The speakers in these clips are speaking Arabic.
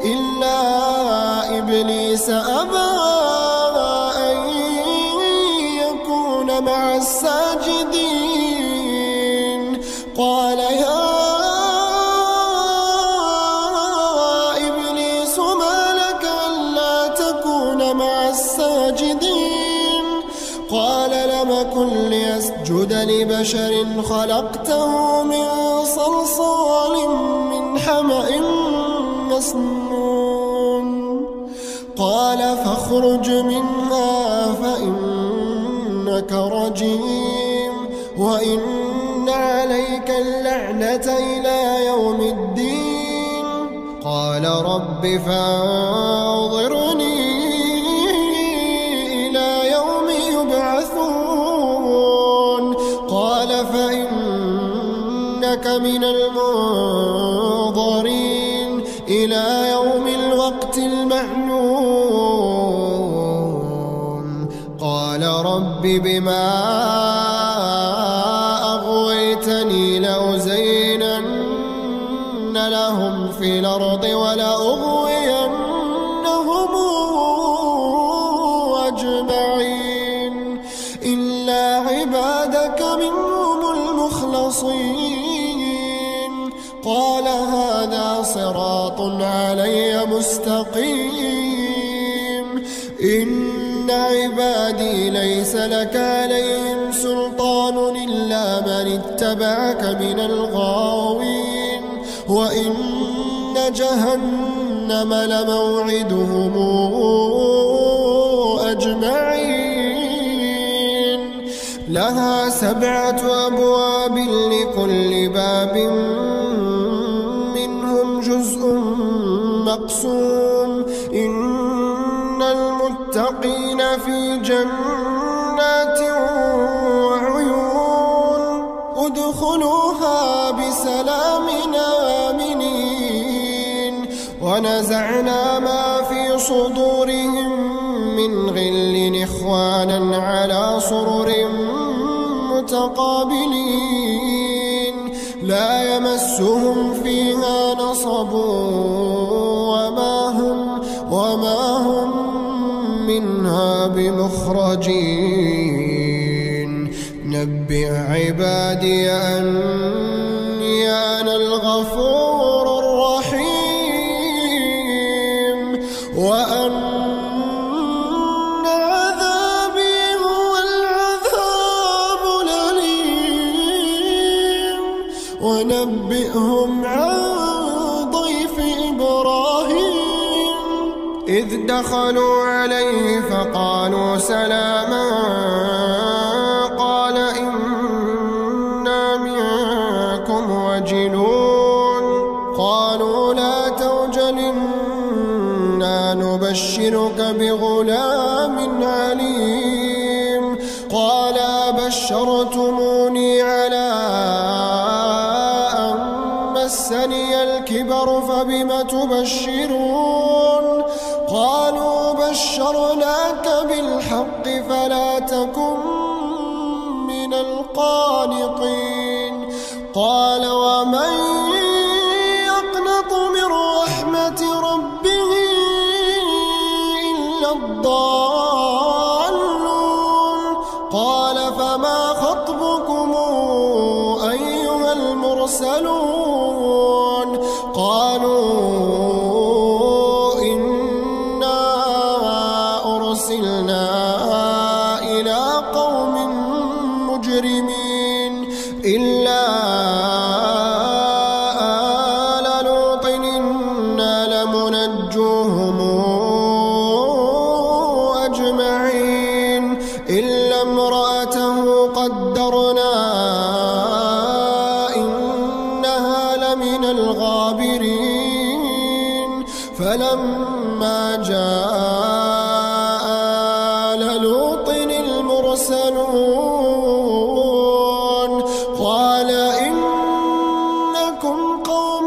إلا إبليس أبى أن يكون مع الساجدين قال يا إبليس ما لك ألا تكون مع الساجدين قال لم أكن لأسجد لبشر خلقته من صلصال من حمأ مسنون قال فاخرج منها فإنك رجيم وإن عليك اللعنة إلى يوم الدين قال رب فانظرني إلى يوم يبعثون قال فإنك من المنظرين إلى يوم الوقت المعلوم قال رب بما أغويتني لأزينن لهم في الأرض ولأغوينهم أجمعين إلا عبادك منهم المخلصين قال هذا صراط علي مستقيم إن عبادي ليس لك عليهم سلطان إلا من اتبعك من الغاوين وإن جهنم لموعدهم أجمعين لها 7 أبواب لكل باب منهم جزء مقسوم إن المتقين في جنات وعيون ادخلوها بسلام آمنين ونزعنا ما في صدورهم من غل إخوانا على سرر متقابلين لا يمسهم فيها نصب وما هم منها بمخرجين نبئ عبادي أني أنا الغفور الرحيم وأن عذابي هو العذاب الأليم ونبئهم عن ضيف إبراهيم إذ دخلوا عليه فقالوا سلاما قال إنا منكم وجلون قالوا لا توجل إنا نبشرك بغلام عليم قال بشرتموني على أن مسني الكبر فبم تبشرون قالوا بشرناك بالحق فلا تكن من القانطين قال ومن يقنط من رحمة ربه إلا الضالون قال فما خطبكم أيها المرسلون قالوا إلى قوم مجرمين إلا آل لوط إنا لمنجوهم أجمعين إلا امرأته قدرنا إنها لمن الغابرين فلما جاء لوط المرسلون قال إنكم قوم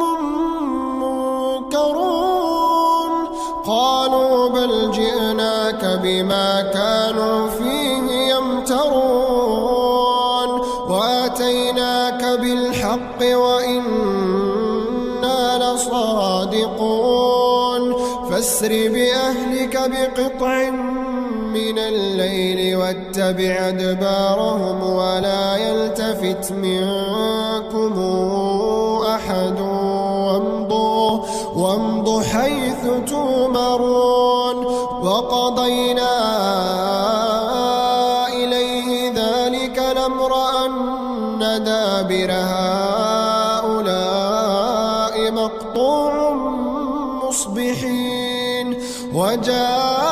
منكرون قالوا بل جئناك بما كانوا فيه يمترون وآتيناك بالحق وإنا لصادقون وأسر بأهلك بقطع من الليل واتبع أدبارهم ولا يلتفت منكم أحد وامضوا حيث تؤمرون وقضينا إليه ذلك الأمر أن دابر هؤلاء مقطوع مصبحين وجاء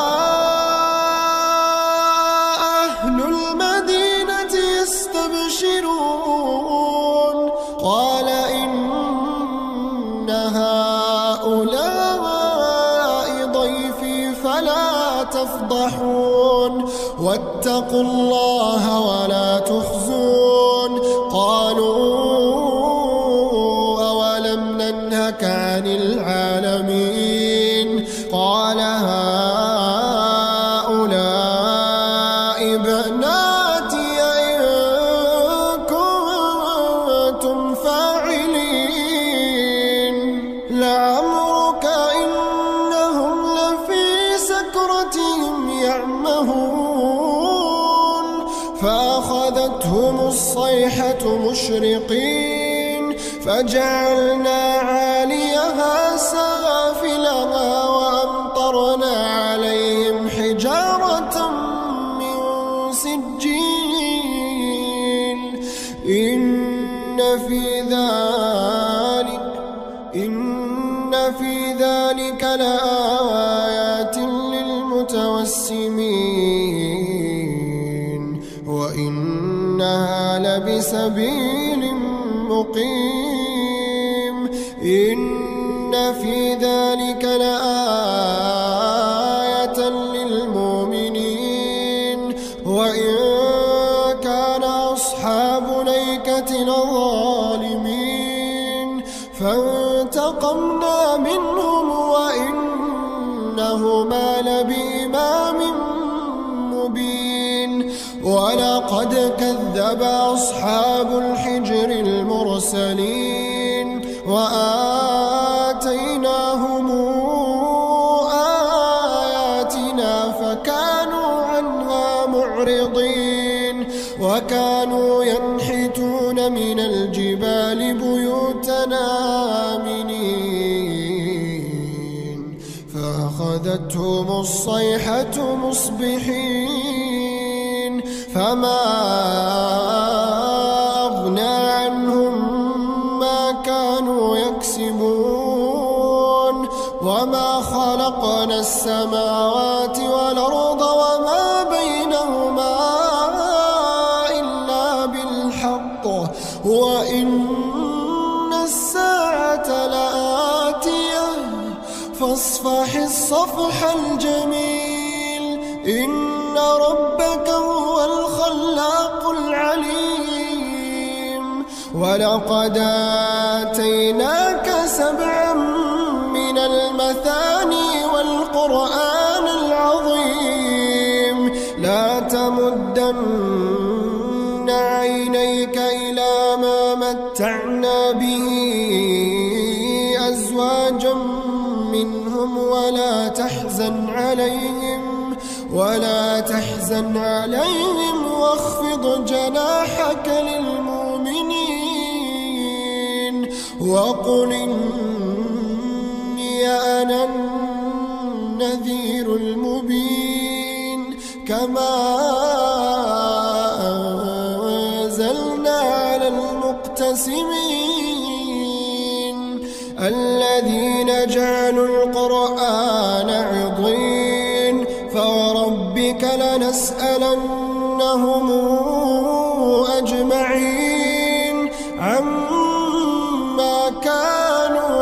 أهل المدينة يستبشرون قال إن هؤلاء ضيفي فلا تفضحون واتقوا الله ولا تخزون قالوا أولم ننهك عن العالمين قال هؤلاء بناتي إن كنتم فاعلين لعمرك إنهم لفي سكرتهم يعمهون فأخذتهم الصيحة مشرقين فجعلنا عاليها سافلها وأمطرنا عليهم حجارة من سجيل إن في ذلك لآيات للمتوسمين وإنها لبسبيل مقيم إن في ذلك لآية للمؤمنين وإن كان أصحاب ليكة لظالمين فانتقمنا منهم وإنهما لبإمام مبين ولقد كذب أصحاب الحجر المرسلين وآتيناهم آياتنا فكانوا عنها معرضين وكانوا ينحتون من الجبال بيوتا آمنين فأخذتهم الصيحة مصبحين فما أغنى عنهم ما كانوا يكسبون وما خلقنا السماوات والأرض وما بينهما إلا بالحق وإن الساعة لآتية فاصفح الصفح الجميل إن ربك هو الخلاق العليم ولقد آتيناك 7 من المثاني والقرآن العظيم لا تمدن عينيك إلى ما متعنا به أزواجا منهم ولا تحزن عليهم واخفض جناحك للمؤمنين وقل إني أنا النذير المبين كما أنزلنا على المقتسمين الذين جعلوا القرآن عضين فوربك لنسألنهم أجمعين عما كانوا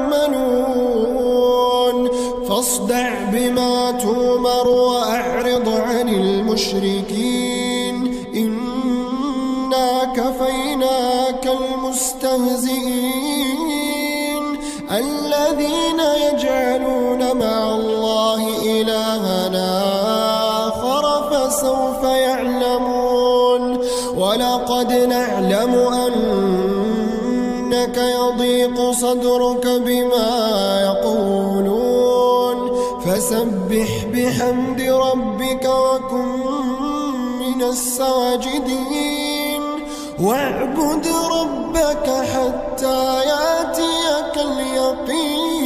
يعملون فاصدع بما تؤمر وأعرض عن المشركين إنا كفيناك المستهزئين الذين يجعلون مع الله إلهنا آخر فسوف يعلمون ولقد نعلم أنك يضيق صدرك بما يقولون فسبح بحمد ربك وكن من الساجدين واعبد ربك حتى يأتيك اليقين